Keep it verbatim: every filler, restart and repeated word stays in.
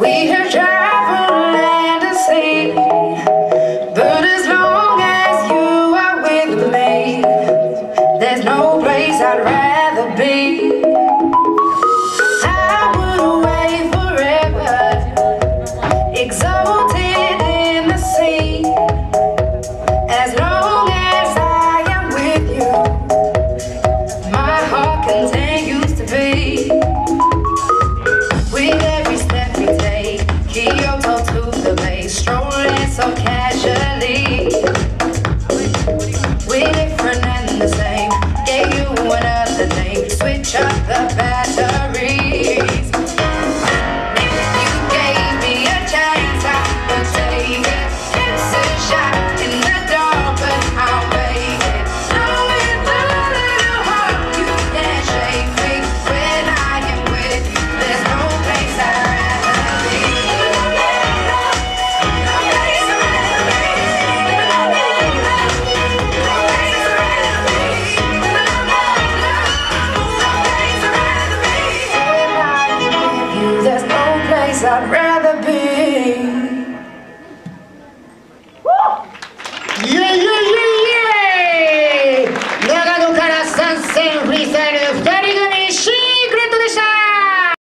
We have traveled land and sea, but as long as you are with me, there's no place I'd rather be. I would away forever, exalted in the sea. As long as I am with you, my heart continues to beat. With every step we take, Kyoto to the bay, strolling so casually. We're different and the same, gave you another name, switch up the batteries. If you gave me a chance, I would take it. It's a shot in the dark, but I'll make it. Knowing the little heart, you can't shake me. When I am with you, there's no place I'd rather be. No place I'd rather be. No place I'd rather be. No, no, no place I'd rather be. When I am with you, there's no place I'd rather be.